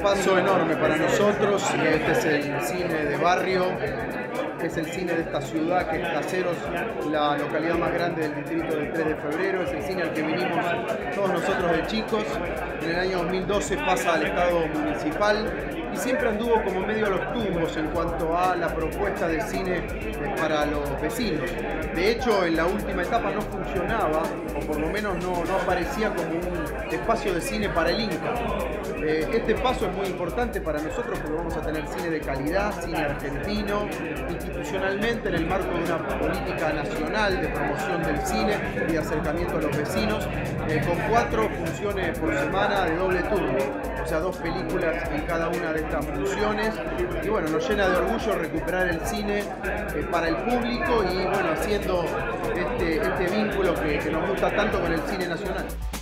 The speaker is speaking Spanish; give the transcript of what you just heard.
paso enorme para nosotros. Este es el cine de barrio, es el cine de esta ciudad que es Caseros, la localidad más grande del distrito del 3 de febrero. Es el cine al que vinimos todos nosotros de chicos. En el año 2012 pasa al Estado municipal y siempre anduvo como medio a los tumbos en cuanto a la propuesta de cine para los vecinos. De hecho, en la última etapa no funcionaba, o por lo menos no aparecía como un espacio de cine para el Inca. Este paso es muy importante para nosotros porque vamos a tener cine de calidad, cine argentino, institucionalmente en el marco de una política nacional de promoción del cine y de acercamiento a los vecinos, con 4 funciones por semana de doble turno, o sea, 2 películas en cada una de estas funciones. Y bueno, nos llena de orgullo recuperar el cine para el público y bueno, haciendo este vínculo que nos gusta tanto con el cine nacional.